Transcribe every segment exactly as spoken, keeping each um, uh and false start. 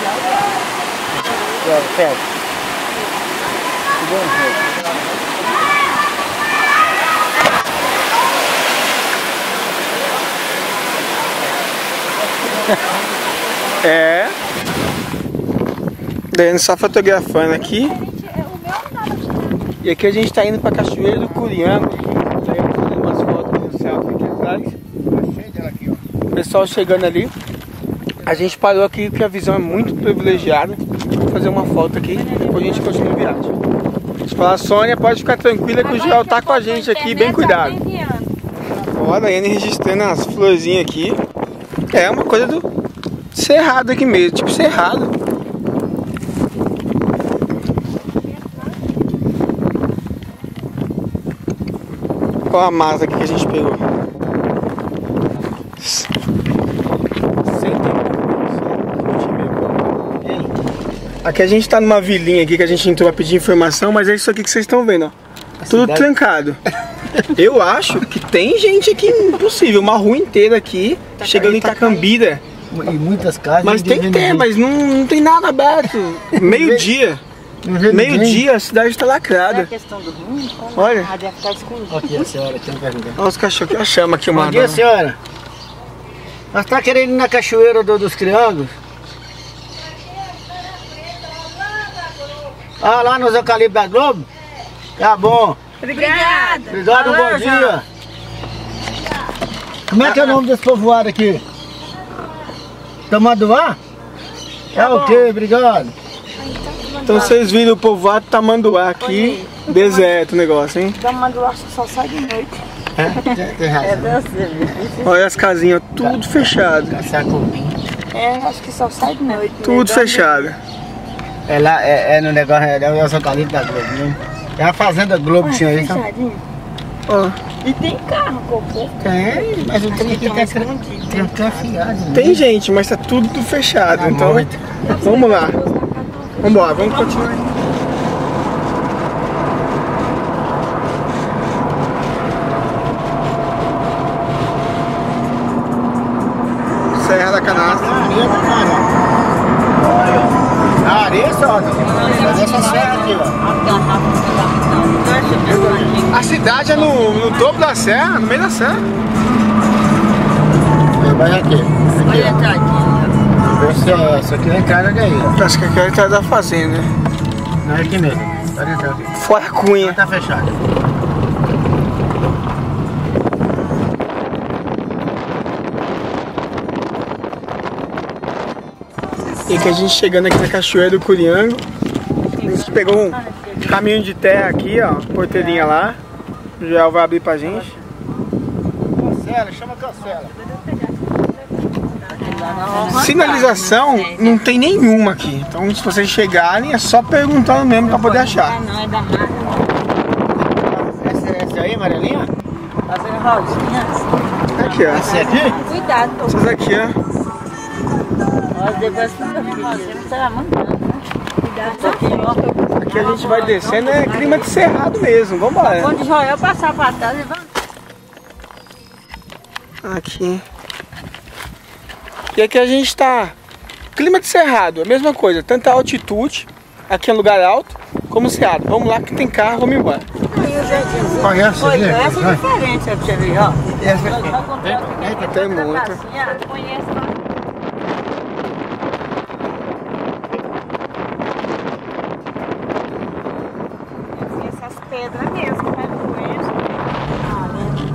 Pega. É. Daiane só fotografando aqui. E aqui a gente tá indo pra Cachoeira do Curiango. Daí eu tô fazendo umas fotos no selfie aqui atrás. O pessoal chegando ali. A gente parou aqui porque a visão é muito privilegiada. Vou fazer uma foto aqui e depois a gente continua a viagem. Deixa eu falar, Sônia, pode ficar tranquila que o Joel tá com a gente aqui, bem cuidado. Ó, a Daiane registrando as florzinhas aqui. É uma coisa do cerrado aqui mesmo, tipo cerrado. Olha a massa aqui que a gente pegou. Aqui a gente tá numa vilinha aqui que a gente entrou pra pedir informação, mas é isso aqui que vocês estão vendo, ó. A tudo cidade trancado. Eu acho que tem gente aqui, impossível, uma rua inteira aqui, tá chegando em Itacambira. E muitas casas. Mas tem que ter, mas não, não tem nada aberto. Meio-dia. Meio-dia, a cidade tá lacrada. É questão do ruim? Olha. Ah, deve ficar escuro. Aqui a senhora tem pergunta. Olha os cachorros que chama aqui, uma. Bom dia, senhora. Nós tá querendo ir na cachoeira do, dos Criangos? Ah, lá nos eucaliptos da Globo? Tá bom. Obrigada. Obrigado, um bom dia. Como é que é o nome desse povoado aqui? Tamanduá? É o quê? Obrigado. Então vocês viram o povoado Tamanduá aqui, deserto o negócio, hein? Tamanduá só sai de noite. É, tem razão. É você, olha as casinhas, tudo fechado. É, acho que só sai de noite. Tudo fechado. É lá, é, é no negócio, é, é o eucalipto da Globo, né? É a fazenda Globo, tinha aí. Ó. E tem carro, cocô. Tem, mas o trem aqui tá trancafiado. Tem gente, mas tá tudo fechado, Tá então muito. vamos lá. Vamos embora, vamos continuar. Serra da Canastra. Areia da cara. A areia só, mas essa serra aqui, ó. A cidade é no, no topo da serra, no meio da serra. Vai aqui. Olha atrás aqui. Esse é, essa aqui é a entrada daí, ó. Acho que aqui é a entrada da fazenda. Não é aqui mesmo. Pode entrar aqui. Fora a cunha. Tá fechado. E aqui a gente chegando aqui na Cachoeira do Curiango. A gente pegou um caminho de terra aqui, ó. Porteirinha lá. O Joel vai abrir pra gente. Cancela, chama cancela. Sinalização não tem nenhuma aqui. Então se vocês chegarem é só perguntando mesmo pra poder achar. Não, é da marca. Essa, essa aí, amarelinha? Fazendo rodinhas. Aqui, ó. Essa aqui? Cuidado, tô. Essas aqui, ó. Olha, depois que eu fiz, você vai mandando, né? Cuidado, aqui, ó. Aqui a gente vai descendo, é clima de cerrado mesmo. Vambora. Quando o Joel passar pra trás, ele vai. Aqui. E aqui a gente tá clima de cerrado, a mesma coisa, tanta altitude, aqui é um lugar alto, como cerrado. Vamos lá que tem carro, vamos embora. Olha essa Foi, aqui. essa é diferente, pra você ver, ó. Essa aqui. Tem muito. Conhece lá. Essas pedras mesmo, né? Conheço. Ah, né?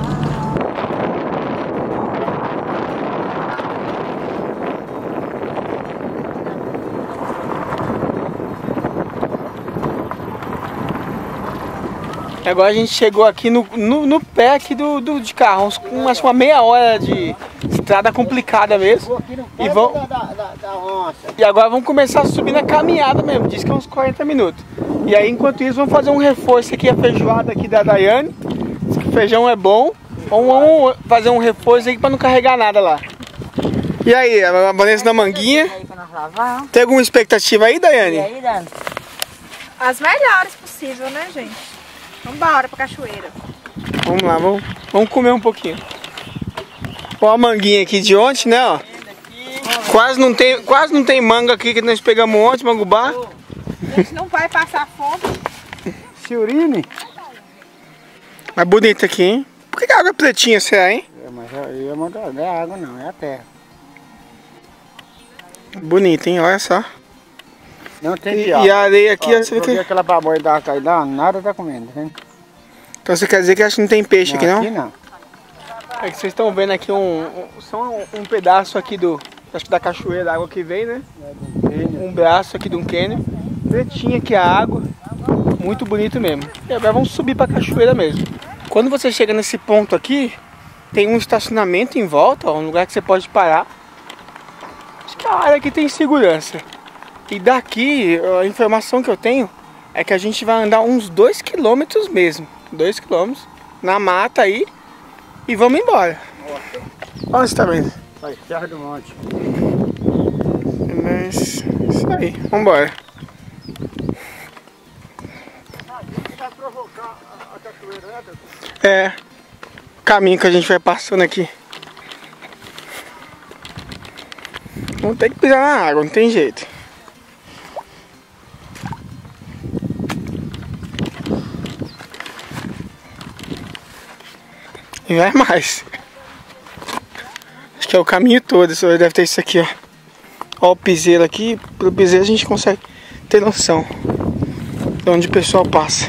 Agora a gente chegou aqui no, no, no pé aqui do, do, de carro, uns, um, acho que uma meia hora de estrada complicada mesmo. E, vão, e agora vamos começar a subir na caminhada mesmo, diz que é uns quarenta minutos. E aí enquanto isso vamos fazer um reforço aqui, a feijoada aqui da Daiane. Diz que o feijão é bom, vamos, vamos fazer um reforço aqui para não carregar nada lá. E aí, a Vanessa da Manguinha, tem alguma expectativa aí, Daiane? E aí, Dani? As melhores possível, né, gente? Vambora pra cachoeira. Vamos lá, vamos, vamos comer um pouquinho. Ó a manguinha aqui de ontem, né, ó. Quase não tem, quase não tem manga aqui que nós pegamos ontem, mangubá. A gente não vai passar fome. Ciurine. Mas bonito aqui, hein? Por que a água é pretinha, será, hein? É, mas eu ia mandar, não é água não, é a terra. Bonito, hein? Olha só. Não tem E, pior. e a areia aqui, ó, você vê Porque que... aquela baboia da caída, nada tá comendo, tá vendo? Então você quer dizer que acho que não tem peixe aqui, não? Aqui não. É que vocês estão vendo aqui um, um, só um, um pedaço aqui do, acho que da cachoeira, da água que vem, né? Um braço aqui de um cânion. Pretinha aqui a água, muito bonito mesmo. E agora vamos subir para a cachoeira mesmo. Quando você chega nesse ponto aqui, tem um estacionamento em volta, ó, um lugar que você pode parar. Acho que a área aqui tem segurança. E daqui, a informação que eu tenho é que a gente vai andar uns dois quilômetros mesmo. dois quilômetros na mata aí e vamos embora. Olha você tá vendo? Vai, Serra do Monte. Mas isso aí, vamos embora. Vai provocar a cachoeira, né? É, o caminho que a gente vai passando aqui. Vamos ter que pisar na água, não tem jeito. E vai mais. Acho que é o caminho todo, só deve ter isso aqui, ó. Ó o piseiro aqui, pelo piseiro a gente consegue ter noção de onde o pessoal passa.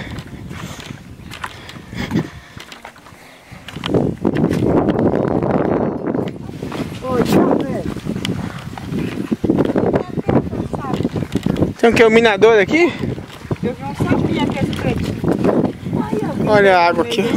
Tem o que? O minador aqui? Eu não sabia que esse pretinho. Olha a água aqui.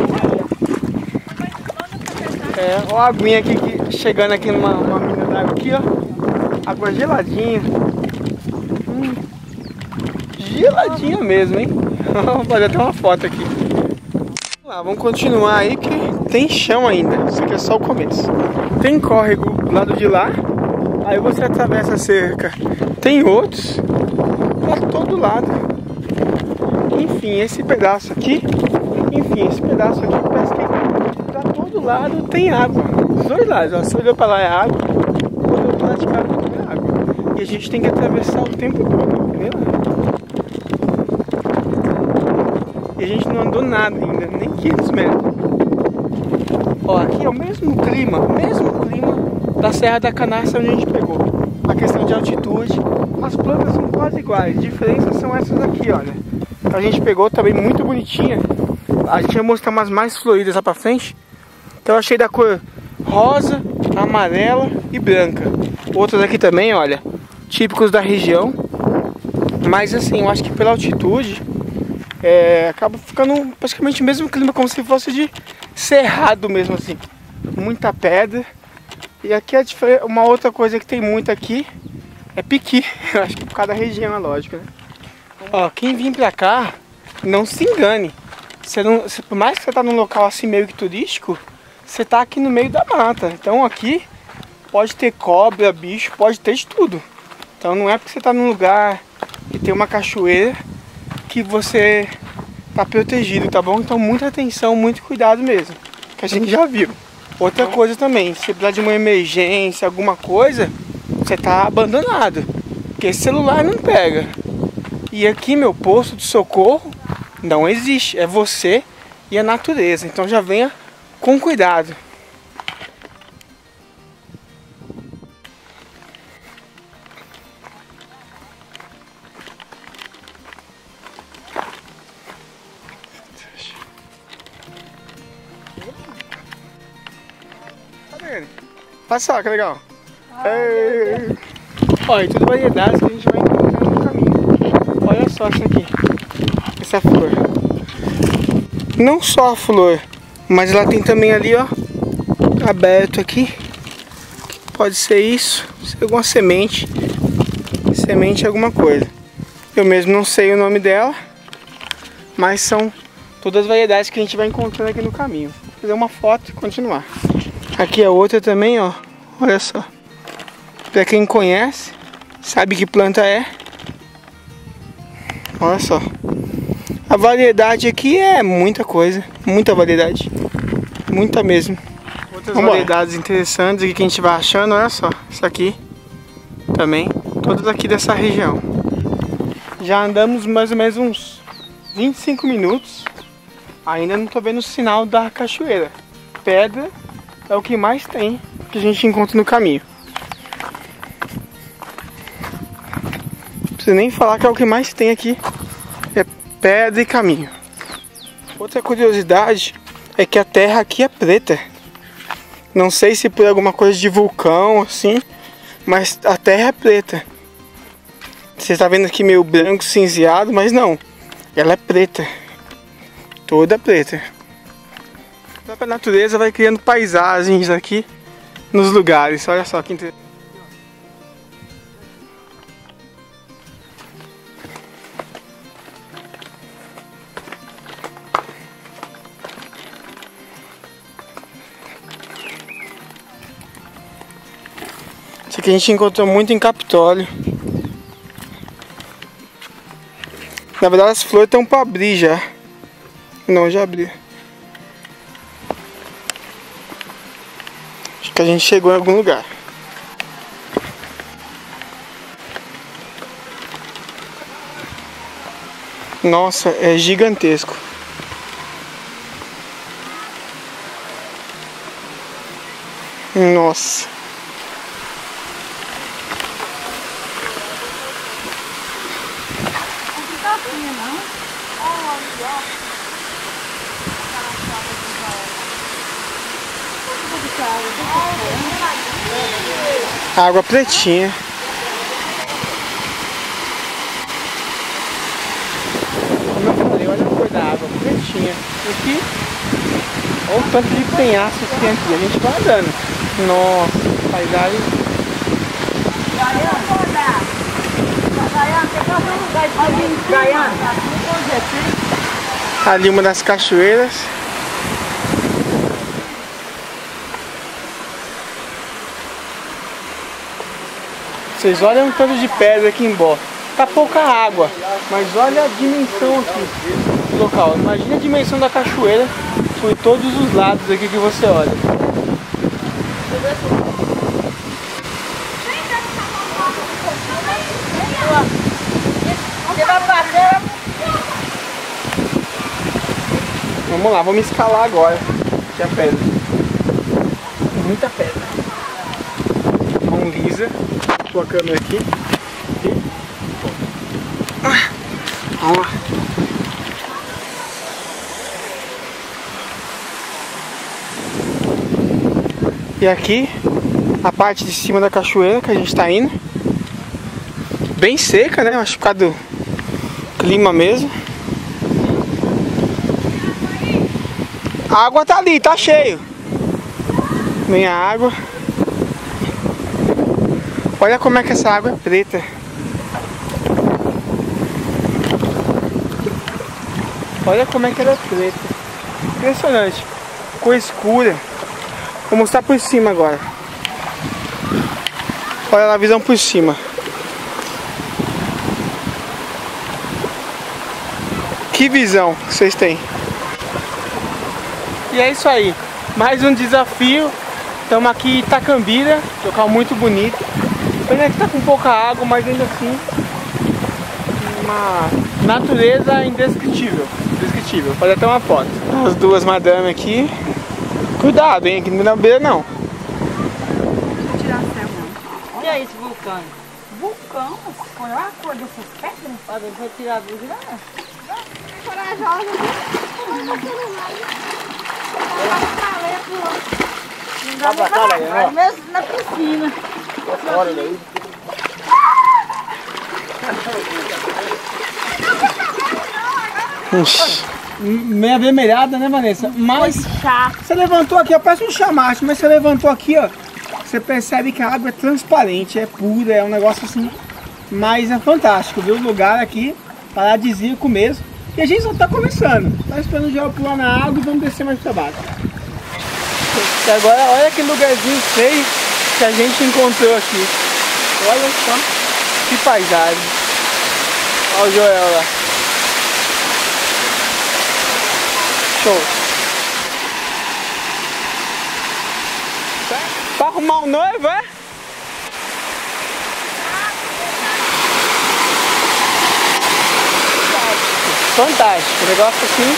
É, ó a aguinha aqui que, chegando aqui numa uma mina d'água aqui, ó. Água geladinha. Hum, geladinha mesmo, hein? Vou fazer até uma foto aqui. Vamos lá, vamos continuar aí que tem chão ainda. Isso aqui é só o começo. Tem córrego do lado de lá. Aí você atravessa a cerca. Tem outros pra todo lado. Enfim, esse pedaço aqui. Enfim, esse pedaço aqui parece que pra todo lado tem água. Dos dois lados, ó. Se olhou pra lá é água, olhou pra lá de cá é água. E a gente tem que atravessar o tempo todo, entendeu? E a gente não andou nada ainda, nem quinhentos metros. Ó, aqui é o mesmo clima, o mesmo clima da Serra da Canastra onde a gente pegou. A questão de altitude, as plantas são quase iguais, diferenças são essas aqui, olha. A gente pegou também muito bonitinha. A gente vai mostrar umas mais floridas lá pra frente. Então eu achei da cor rosa, amarela e branca. Outras aqui também, olha, típicos da região. Mas assim, eu acho que pela altitude é, acaba ficando praticamente o mesmo clima, como se fosse de cerrado mesmo assim. Muita pedra. E aqui é uma outra coisa que tem muito aqui é piqui. Eu acho que por causa da região, é lógico, né? Ó, quem vir pra cá, não se engane. Você não, você, por mais que você tá num local assim meio que turístico, você tá aqui no meio da mata. Então aqui pode ter cobra, bicho, pode ter de tudo. Então não é porque você tá num lugar que tem uma cachoeira que você tá protegido, tá bom? Então muita atenção, muito cuidado mesmo, que a gente já viu. Outra coisa também, se precisar de uma emergência, alguma coisa, você tá abandonado, porque celular não pega. E aqui, meu posto de socorro não existe, é você e a natureza, então já venha com cuidado. Passar, que legal. Ei. Olha, tudo variedades que a gente vai encontrar no caminho. Olha só isso aqui. Essa flor. Não só a flor, mas ela tem também ali, ó, aberto aqui. Pode ser isso, ser alguma semente. Semente é alguma coisa. Eu mesmo não sei o nome dela, mas são todas as variedades que a gente vai encontrando aqui no caminho. Vou fazer uma foto e continuar. Aqui é outra também, ó. Olha só. Pra quem conhece, sabe que planta é. Olha só. A variedade aqui é muita coisa. Muita variedade. Muita mesmo. Outras Vambora. variedades interessantes aqui que a gente vai achando, olha só. Isso aqui. também, todas aqui dessa região. Já andamos mais ou menos uns vinte e cinco minutos, ainda não tô vendo o sinal da cachoeira. Pedra é o que mais tem, que a gente encontra no caminho. Não preciso nem falar que é o que mais tem aqui, é pedra e caminho. Outra curiosidade é que a terra aqui é preta. Não sei se por alguma coisa de vulcão, assim, mas a terra é preta. Você está vendo aqui meio branco, cinzeado, mas não. Ela é preta. Toda preta. A própria natureza vai criando paisagens aqui nos lugares. Olha só que interessante. Isso aqui a gente encontrou muito em Capitólio. Na verdade as flores estão para abrir já. Não, já abriu. Acho que a gente chegou em algum lugar. Nossa, é gigantesco. Nossa. Água pretinha. Como eu falei, olha a cor da água, pretinha. Aqui, olha o tanto de penhascos que tem aqui. A gente vai andando. Nossa, paisagem. Ali uma das cachoeiras. Vocês olham o tanto de pedra aqui em Bó. Tá pouca água, mas olha a dimensão aqui do local. Imagina a dimensão da cachoeira por todos os lados aqui que você olha. Vamos lá, vamos escalar agora. Aqui a pedra. Muita pedra. Mão lisa. A câmera aqui. Aqui. Ah, vamos lá. E aqui a parte de cima da cachoeira que a gente está indo. Bem seca, né? Acho que por causa do clima mesmo. A água tá ali, tá cheio. Vem a água. Olha como é que essa água é preta. Olha como é que ela é preta. Impressionante. Cor escura. Vou mostrar por cima agora. Olha lá a visão por cima. Que visão que vocês têm. E é isso aí. Mais um desafio. Estamos aqui em Itacambira. Local muito bonito. Pena que tá com pouca água, mas ainda assim uma natureza indescritível. Indescritível. Pode até uma foto. As duas madames aqui. Cuidado, hein? Aqui não é beira não. Vou tirar a céu, não. Olha esse vulcão. Vulcão? Olha a cor dessas pedras. Olha, vou tirar a blusa, né? Corajosa, não dá pra cá, vai mesmo na piscina. Fora daí. Meia avermelhada, né, Vanessa? Mas você levantou aqui, ó, parece um chamaste, mas você levantou aqui, ó. Você percebe que a água é transparente, é pura, é um negócio assim. Mas é fantástico, viu? O lugar aqui, paradisíaco mesmo. E a gente só tá começando. Tá esperando o gel pular na água e vamos descer mais pra baixo. E agora, olha que lugarzinho feio que a gente encontrou aqui. Olha só que paisagem. Olha o Joel lá. Show. Pra arrumar um noivo, é? Fantástico, negócio assim.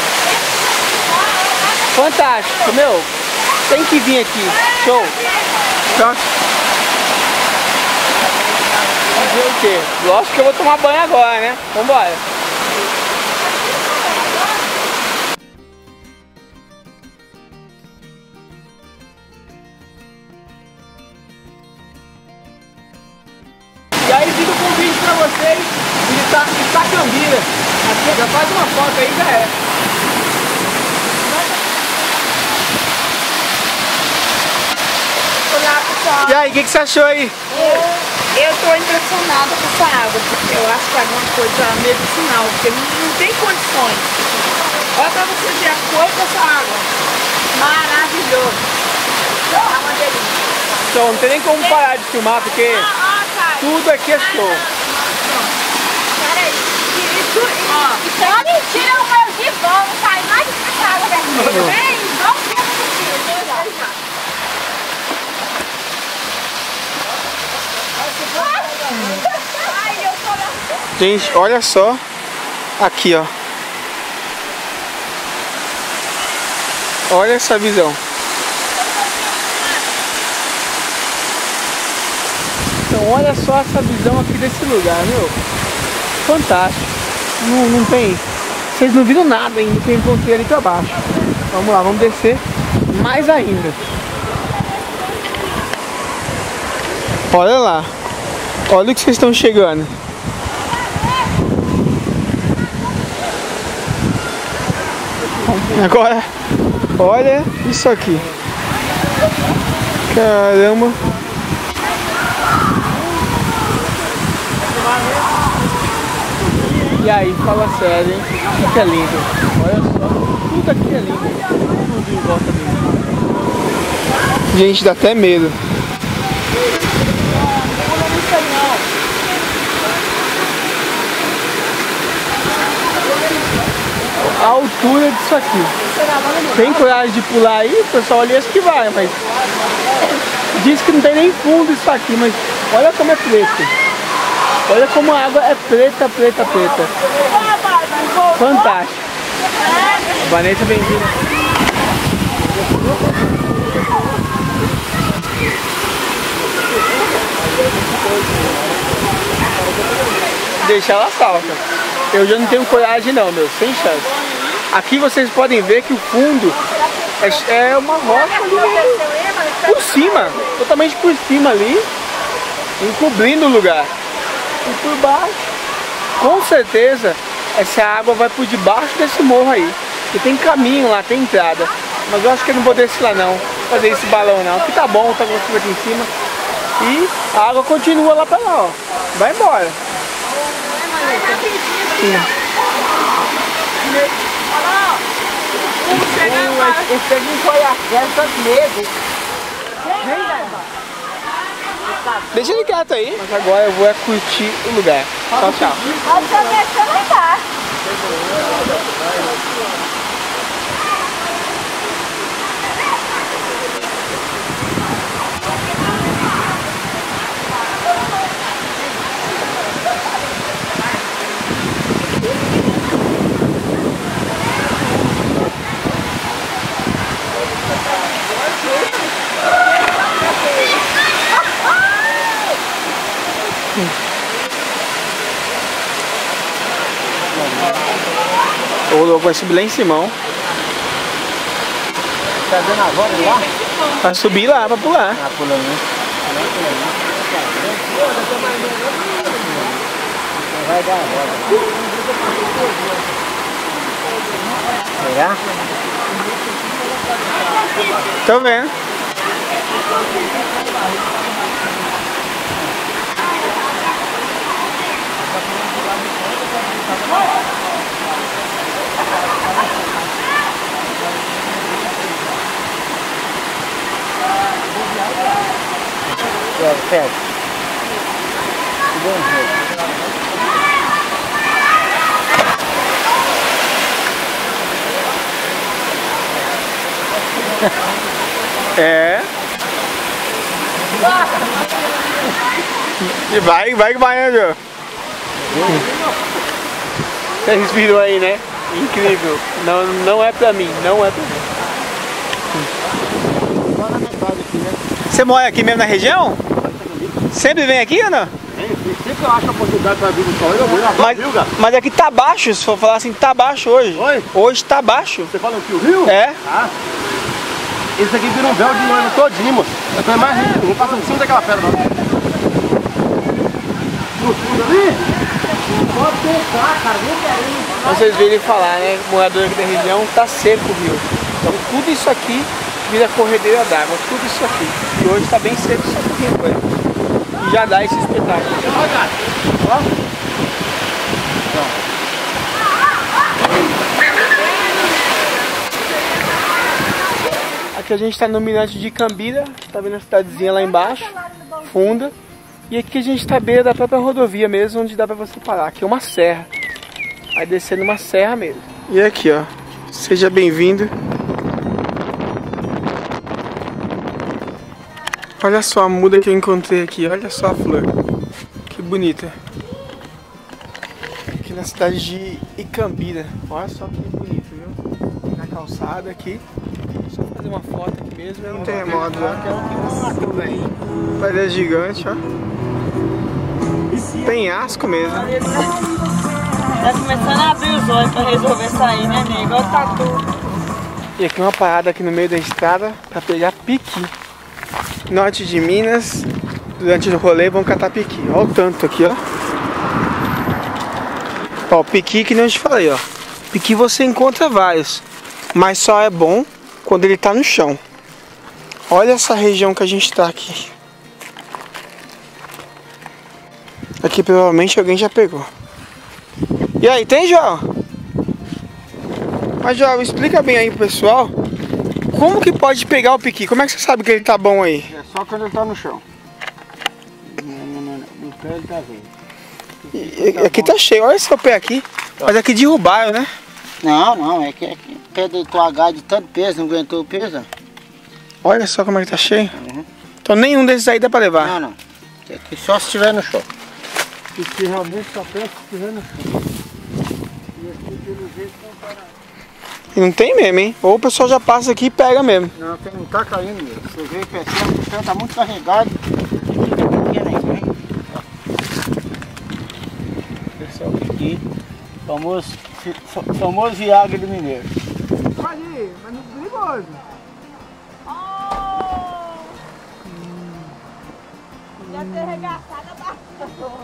Fantástico, meu. Tem que vir aqui. Show. Pronto. Fazer o quê? Lógico que eu vou tomar banho agora, né? Vambora. E aí fica o convite pra vocês visitar Itacambira. Aqui, já faz uma foto aí, já é. Olá, pessoal. E aí, o que, que você achou aí? Eu, eu tô impressionada com essa água, porque eu acho que é alguma coisa medicinal, porque não, não tem condições. Olha pra você ver a cor dessa água. Maravilhoso. É uma delícia. Então, não tem nem como parar de filmar, porque Ó, ó, Caio. tudo aqui é show. Peraí. Isso, isso é mentira, o meu de bom. Não sai mais dessa água daqui. Vem, vamos ver o Ai, eu tô lá. Gente, olha só. Aqui, ó. Olha essa visão. Então, olha só essa visão aqui desse lugar, meu. Fantástico. Não, não tem... Vocês não viram nada ainda que eu encontrei ali pra baixo. Vamos lá, vamos descer mais ainda. Olha lá. Olha o que vocês estão chegando. Agora, olha isso aqui. Caramba. E aí, fala sério, hein? Isso que é lindo. Olha só, tudo aqui é lindo. Tudo em volta dele. Gente, dá até medo. A altura disso aqui. Tem coragem de pular aí? O pessoal ali acha que vai, mas diz que não tem nem fundo isso aqui, mas olha como é preto. Olha como a água é preta, preta, preta. Fantástico. Vanessa, bem-vinda. Deixa ela salta. Eu já não tenho coragem não, meu, sem chance. Aqui vocês podem ver que o fundo é, é uma rocha ali, por cima, totalmente por cima ali, encobrindo o lugar. E por baixo, com certeza, essa água vai por debaixo desse morro aí. E tem caminho lá, tem entrada. Mas eu acho que eu não vou descer lá não, fazer esse balão não. Aqui tá bom, tá gostoso aqui em cima. E a água continua lá pra lá, ó. Vai embora. Sim. Esse aqui foi a tantos meses. Deixa ele quieto aí. Mas agora eu vou é curtir o lugar. Tchau, tchau. Pode ser lá embaixo. O louco vai subir lá em cima. Tá dando a volta lá? Vai subir lá pra pular. Ah, pulando. Vai dar a volta. Será? Tô vendo. É, certo. Bom jeito. É. E vai, vai que vai, né, João? Vocês viram aí, né? Incrível. Não, não é pra mim, não é pra mim. Só na metade aqui, né? Você mora aqui mesmo na região? Sempre vem aqui ou não? Sempre eu acho a oportunidade pra vir no sol, eu vou na Mas, viu, cara? mas aqui tá baixo, se for falar assim, tá baixo hoje. Oi? Hoje tá baixo. Você fala aqui o rio? É. Ah. Esse aqui vira um véu de noivo todinho, moço. Eu tô mais rico, não passa em cima daquela pedra, não. No fundo ali? Pode pensar, cara, vem pra aí. Vocês viram falar, né? Morador aqui da região, tá seco o rio. Então tudo isso aqui vira corredeira d'água, tudo isso aqui. E hoje tá bem seco só por rio, velho. E já dá esse espetáculo. Ó. Aqui a gente tá no mirante de Cambira, tá vendo a cidadezinha lá embaixo, funda. E aqui a gente tá à beira da própria rodovia mesmo, onde dá pra você parar. Aqui é uma serra. Vai descendo uma serra mesmo. E aqui, ó. Seja bem-vindo. Olha só a muda que eu encontrei aqui. Olha só a flor. Que bonita. Aqui na cidade de Icambira. Olha só que bonito, viu? Na calçada aqui. Só fazer uma foto aqui mesmo. É um terremoto, ó. Parede gigante, ó. Penhasco mesmo. Tá começando a abrir os olhos pra resolver sair, né, nego? Igual tatu. E aqui uma parada aqui no meio da estrada pra pegar piqui. Norte de Minas, durante o rolê vão catar piqui. Olha o tanto aqui, ó. Ó, o piqui que nem eu te falei, ó. Piqui você encontra vários, mas só é bom quando ele tá no chão. Olha essa região que a gente tá aqui. Aqui provavelmente alguém já pegou. E aí, tem, João? Mas, João, explica bem aí pro pessoal. Como que pode pegar o piqui? Como é que você sabe que ele tá bom aí? É só quando ele tá no chão. No, no, no, no pé ele tá vendo. E, e, aqui tá cheio, olha seu pé aqui. Mas aqui derrubaram, né? Não, não, é que, é que o pé deitou H de tanto peso, não aguentou o peso. Olha só como é que tá cheio. Uhum. Então nenhum desses aí dá pra levar. Não, não. É que só se estiver no chão. E se realmente só pensa se estiver no chão. E aqui pelo jeito não tá nada. E não tem mesmo, hein? Ou o pessoal já passa aqui e pega mesmo. Não, porque não tá caindo mesmo. Você vê e percebe que o chão tá muito carregado. Aqui é nem, hein? Pessoal, aqui, famoso, famoso Viagra do Mineiro. Olha aí, mas não é perigoso. Já ter arregaçado a barra.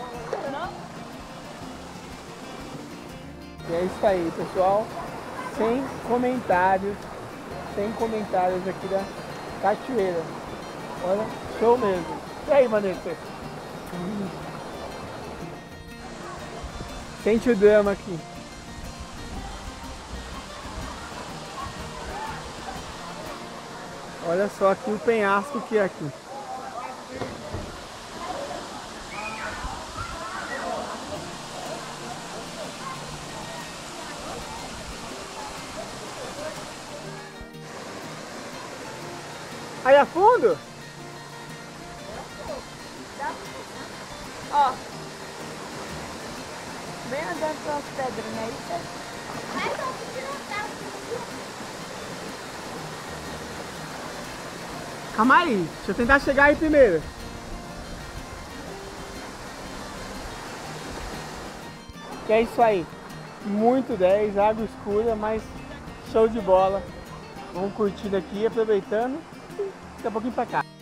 E é isso aí, pessoal. Sem comentários. Sem comentários aqui da cachoeira. Olha, show mesmo. E aí, Vanessa? Hum. Sente o drama aqui. Olha só aqui o penhasco que é aqui. Aí a fundo? Ó. Bem andando pelas pedras, né? Isso é... Calma aí, deixa eu tentar chegar aí primeiro. Que é isso aí. Muito dez, água escura, mas show de bola. Vamos curtindo aqui, aproveitando. Daqui a pouquinho pra cá.